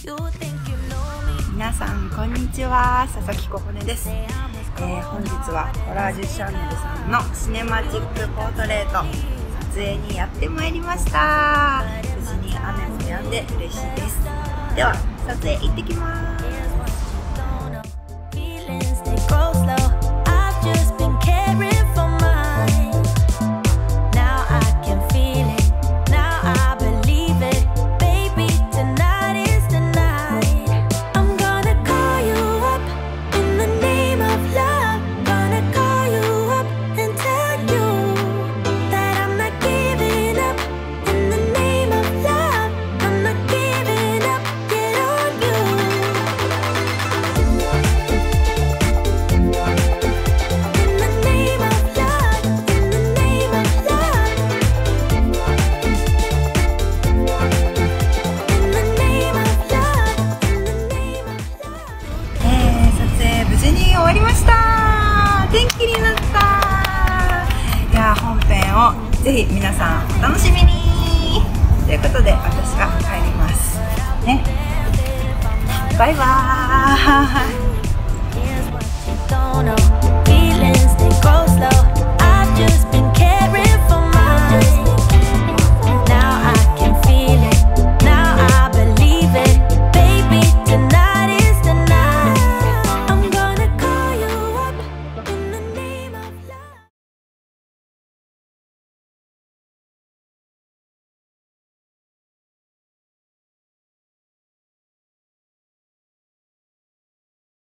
皆さんこんにちは、佐々木ここねです。本日はコラージュチャンネルさんのシネマチックポートレート撮影にやってまいりました。無事に雨も止んで嬉しいです。では撮影行ってきます。終わりました。天気になった。いや、本編をぜひ皆さんお楽しみにということで、私は帰りますね。バイバーイ。